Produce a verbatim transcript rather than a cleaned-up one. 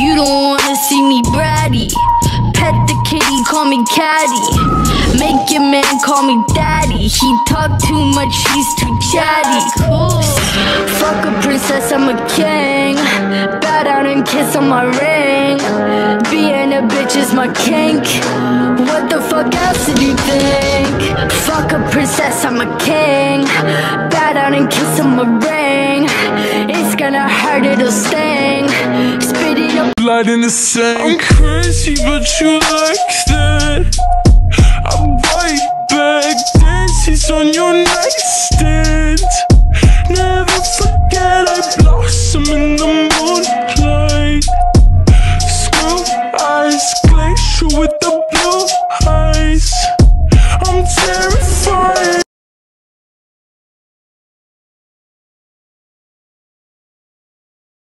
You don't wanna see me bratty. Pet the kitty, call me caddy. Make your man call me daddy. He talk too much, he's too chatty. Fuck a princess, I'm a king. Bow down and kiss on my ring. Being a bitch is my kink. What the fuck else did you think? Fuck a princess, I'm a king. Bow down and kiss on my ring. It's gonna hurt, it'll sting. Spit it up, blood in the sink. I'm crazy, but you like that. I'm right back, dances on your nightstand. Never forget I blossom in the moonlight. Screw eyes, glacier with the